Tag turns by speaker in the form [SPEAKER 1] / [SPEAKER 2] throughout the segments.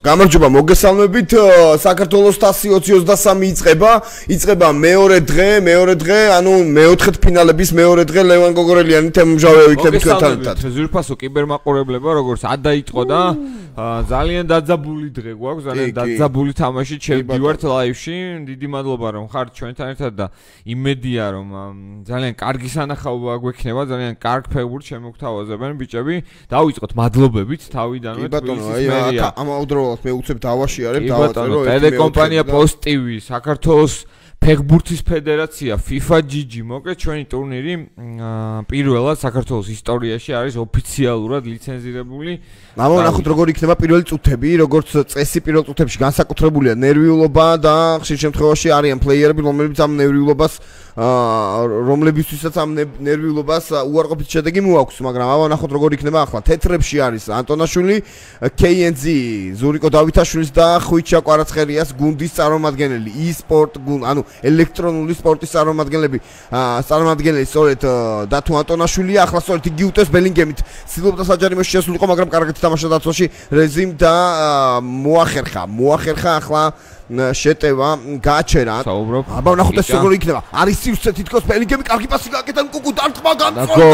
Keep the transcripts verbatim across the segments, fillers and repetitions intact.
[SPEAKER 1] გამარჯობა მოგესალმებით საქართველოს თასი ოცი ოცდასამი იწყება იწყება მეორე დღე მეორე დღე ანუ მეოთხედ ფინალების მეორე დღე ლევან გოგორელიანი თემამჟავე ვიქნებით თქვენთან ერთად
[SPEAKER 2] ზურფასო კიბერმაყურებლებო როგორც ადაიწყო და ძალიან დაძაბული დღე გვაქვს ძალიან დაძაბული თამაში შევდივართ ლაივში დიდი მადლობა რომ ხართ ჩვენთან ერთად და იმედია რომ ძალიან კარგი სანახაობა გვექნება ძალიან კარგ ფეხბურთს შემოგთავაზებენ ბიჭები დავიწყოთ მადლობებით თავიდანვე
[SPEAKER 1] თბილისის ამავდროულად მე უცებ დავაშიარებ
[SPEAKER 2] დავაწერო ტელეკომპანია პოსტივი საქართველოს ფეხბურთის ფედერაცია FIFA ჯი ჯი მოკლედ ჩვენი ტურნირი პირველად საქართველოს ისტორიაში არის ოფიციალურად ლიცენზირებული
[SPEAKER 1] ამონახოთ როგორ იქნება პირველი წუთები როგორც წესი პირველ წუთებში განსაკუთრებულია ნერვიულობა და ხშირ შემთხვევაში არიან პლეიერები რომლებიც ამ ნერვიულობას რომლებისთვისაც ამ ნერვიულობას უარყოფით შედეგი მოაქვს მაგრამ ამონახოთ როგორ იქნება ახლა თეთრებში არის ანტონაშვილი კეი ენ ძი ზურიკო დავითაშვილის და ხვიჩა კვარაცხელიას გუნდის წარმომადგენელი e-sport გუნ ანუ ელექტრონული სპორტის წარმომადგენლები წარმომადგენელი სწორედ დათო ანტონაშვილია ახლა სწორედ იგი უტევს ბელინგემით ცდილობდა საჯარიმოში შესულიყო მაგრამ კარგად თამაშობდა დაცვაში რეზიმ და მოახერხა მოახერხა ახლა შეტევა გააჩერა აბა ვნახოთ ეს როგორ იქნება არის სივრცე თითქოს ბელინგემი კარგი პასი გააკეთა კუკუ დარტყმა განწოდა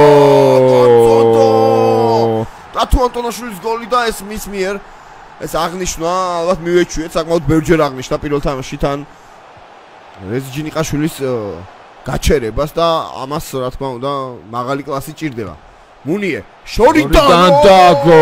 [SPEAKER 1] დათო ანტონაშვილის გოლი და ეს მის მიერ ეს აღნიშნა ალბათ მივეჩვიეთ საკმაოდ ბევრჯერ აღნიშნა პირველ თამაშში თან რეზი ჯინიყაშვილის გაჩერებას და ამას რა თქმა უნდა მაღალი კლასი ჭირდება მუნიე შორიდან
[SPEAKER 2] დაგო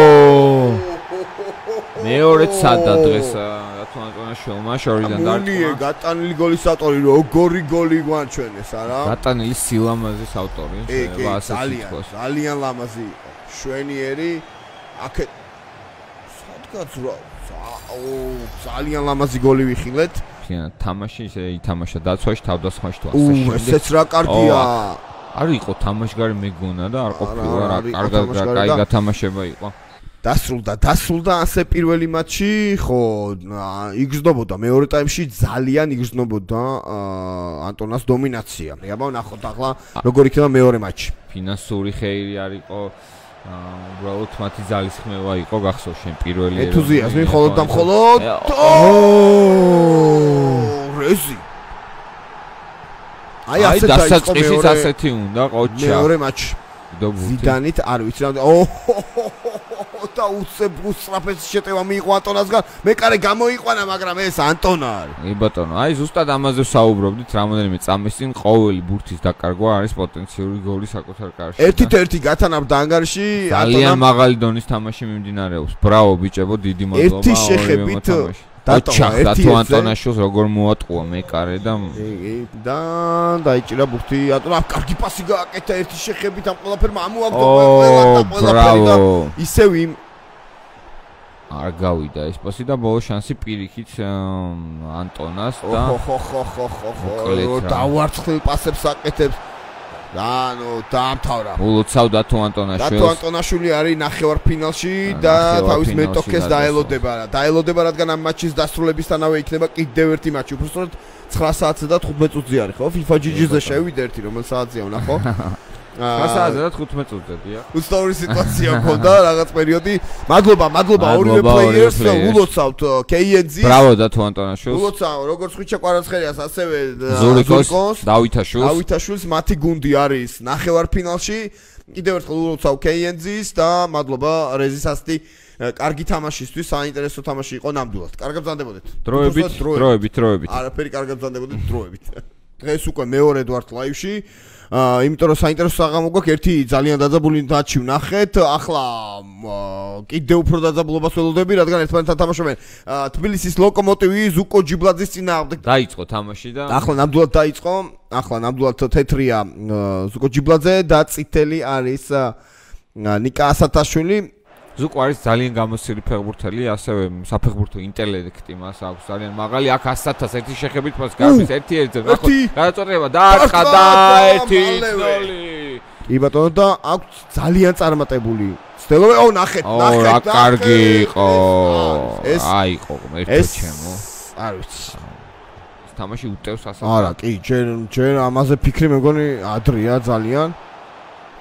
[SPEAKER 2] მეორეც სადა დღეს რატო ანტონაშვილმა შორიდან დარტყმა
[SPEAKER 1] მუნიე გატანილი გოლის ავტორი როგორი გოლი გვანჩვენეს არა
[SPEAKER 2] გატანილი სილამაზის ავტორი
[SPEAKER 1] ძალიან ძალიან ლამაზი შვენიერი აქეთ სადღაც რა ძალიან ლამაზი გოლი ვიხილეთ
[SPEAKER 2] თამაში ისე ითამაშა დაცვაში თავდასხმაში თუ
[SPEAKER 1] ასე შემდეგ. ესეც რა კარგია.
[SPEAKER 2] არ იყო თამაშგარი მეგონა და არ ყოფილა რა კარგად რა კაი გათამაშება იყო.
[SPEAKER 1] დასრულდა, დასრულდა ასე პირველი მატჩი, ხო, იგრძნობოდა მეორე ტაიმში ძალიან იგრძნობოდა ანტონას დომინაცია. აბა ნახოთ ახლა როგორ იქნება მეორე მატჩი.
[SPEAKER 2] ფინანსური ხეირი არ იყო უბრალოდ მათი ძალისხმევა იყო გახსოვს შენ პირველი
[SPEAKER 1] ეთუზიაზმი მხოლოდ და მხოლოდ რეზი აი
[SPEAKER 2] ასე დაიწყო ისიც ასეთი უნდა ყოჩა
[SPEAKER 1] მეორე მატჩი ზიდანით არ ვიცი რა და უცებ უსწრაფეს შეტევა მიიღო ანტონასგან მე კარე გამოიყვანა მაგრამ ეს ანტონა არის
[SPEAKER 2] ი ბატონო აი ზუსტად ამაზე საუბრობდით რამოდენიმე წამის წინ ყოველი ბურთის დაკარგვა არის პოტენციური გოლი საკუთარ კარში
[SPEAKER 1] ერთით ერთი გათანაბრდა ანგარიში
[SPEAKER 2] ძალიან მაღალი დონის თამაში მიმდინარეობს ბრავო ბიჭებო დიდი მადლობა
[SPEAKER 1] ერთი შეხებით
[SPEAKER 2] დაჩახდა თუ ანტონაშვილს როგორ მოატყუა მეკარე და
[SPEAKER 1] და დაიჭირა ბურთი ანტონა კარგი პასი გააკეთა ერთი შეხებით ამ ყველაფერმა ამოაგდო ყველაფერი და ისევ იმ
[SPEAKER 2] არ გავიდა ეს პასი და ბოლო შანსი პირიქით ანტონას და
[SPEAKER 1] ხო ხო ხო ხო ხო დავარცხილ პასებს აკეთებს ანუ დაამთავრა.
[SPEAKER 2] ულოცავ დათო ანტონაშვილს.
[SPEAKER 1] დათო ანტონაშვილი არის ნახევარფინალში და თავის მეტოქეს დაელოდება. დაელოდება რადგან ამ მატჩის დასრულებისთანავე იქნება კიდევ ერთი მატჩი. უბრალოდ ცხრა საათზე და თხუთმეტ წუთზე არის ხო? FIFA ჯი ჯი-ზე შევიდე ერთი რომელ საათზეა ვნახო.
[SPEAKER 2] ცხრა საათზე და თხუთმეტ წუთზეა.
[SPEAKER 1] უცნაური სიტუაცია მქონდა რაღაც პერიოდი. მადლობა, მადლობა ორივე პლეიერს ულოცავთ კეი ენ ძი.
[SPEAKER 2] ბრავო დათო ანტონაშვილს.
[SPEAKER 1] ულოცავ როგორც ხვიჩა კვარაცხელიას ასევე
[SPEAKER 2] ზურიკოს დავითაშვილს.
[SPEAKER 1] დავითაშვილს მათი გუნდი არის ნახევარფინალში. კიდევ ერთხელ ულოცავ კეი ენ ძის და მადლობა რეზის ასტი კარგი თამაშისთვის, საინტერესო თამაში იყო ნამდვილად. კარგად ბრძანდებოდეთ.
[SPEAKER 2] დროებით, დროებით, დროებით.
[SPEAKER 1] არაფერი კარგად ბრძანდებოდეთ დროებით. დღეს უკვე მეორედ ვართ ლაივში. აა იმიტომ რომ საინტერესო საღამო გვაქვს ერთი ძალიან დაძაბული მატჩი ვნახეთ ახლა კიდევ უფრო დაძაბულობას ველოდები რადგან ერთმანეთთან თამაშობენ თბილისის ლოკომოტივი ზუკო ჯიბლაძის წინააღმდეგ
[SPEAKER 2] დაიწყო თამაში და
[SPEAKER 1] ახლა ნამდვილად დაიწყო ახლა ნამდვილად თეთრია ზუკო ჯიბლაძე და წითელი არის ნიკა ასათაშვილი
[SPEAKER 2] ზუკო არის ძალიან გამოსილი ფეხბურთელი, ასევე საფეხბურთო ინტელექტი მას აქვს ძალიან მაღალი. აქ ასათას ერთი შეხებით მას გარბის ერთი ერთზე. ნახოთ, გადაწყვეტილება დაარტყა და ერთი ნოლი.
[SPEAKER 1] კი ბატონო და აქვს ძალიან წარმატებული. ცდილობენ, ო ნახეთ, ნახეთ.
[SPEAKER 2] რა კარგი იყო. აი იყო ერთო ჩემო.
[SPEAKER 1] არ ვიცი.
[SPEAKER 2] ეს თამაში უტევს ასათს.
[SPEAKER 1] არა, კი, ჯერ ჯერ ამაზე ფიქრი მეგონი ადრია ძალიან.